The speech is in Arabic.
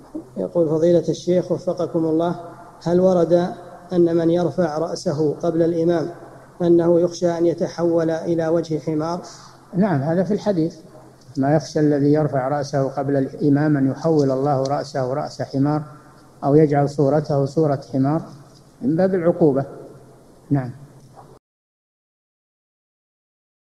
يقول فضيلة الشيخ وفقكم الله، هل ورد أن من يرفع رأسه قبل الإمام أنه يخشى أن يتحول إلى وجه حمار؟ نعم، هذا في الحديث، ما يخشى الذي يرفع رأسه قبل الإمام أن يحول الله رأسه رأس حمار أو يجعل صورته صورة حمار، من باب العقوبة. نعم.